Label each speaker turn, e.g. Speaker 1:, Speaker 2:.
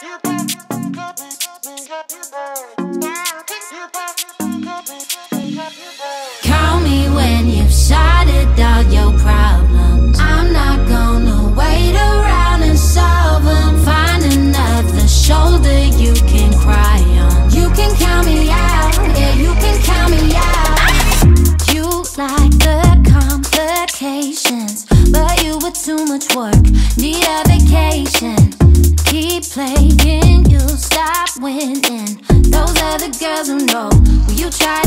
Speaker 1: Call me when you've sorted out your problems. I'm not gonna wait around and solve them. Find another shoulder you can cry on. You can count me out, yeah, you can count me out. You like the complications, but you were too much work, need a vacation. Keep playing, you'll stop winning. Those other girls who know, will you try